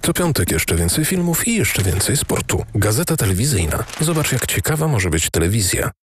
Co piątek jeszcze więcej filmów i jeszcze więcej sportu. Gazeta Telewizyjna. Zobacz, jak ciekawa może być telewizja.